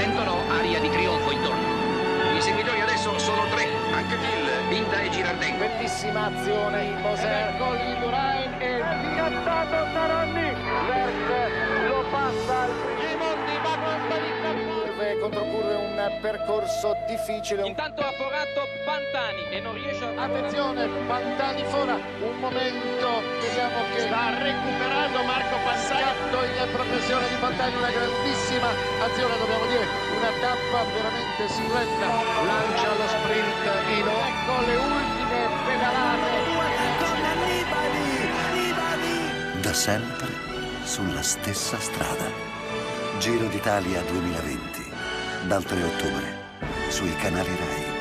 sentono aria di trionfo intorno. I seguitori adesso sono 3, anche Till, Binda e Girardengo. Bellissima azione in Moser con Indurain e scattato Taranni. Vert lo passa al Gimondi, ma quanta di Curve contro Curve, un percorso difficile. Intanto ha forato Pantani e non riesce a... Attenzione, Pantani fora, un momento, vediamo che sta recuperando Marco Pantani. Scatto in progressione di Pantani, una grandissima azione, dobbiamo dire, una tappa veramente siluretta. Lancia lo sprint Ino, ecco le ultime pedalate. Da sempre sulla stessa strada. Giro d'Italia 2020, dal 3 ottobre, sui canali Rai.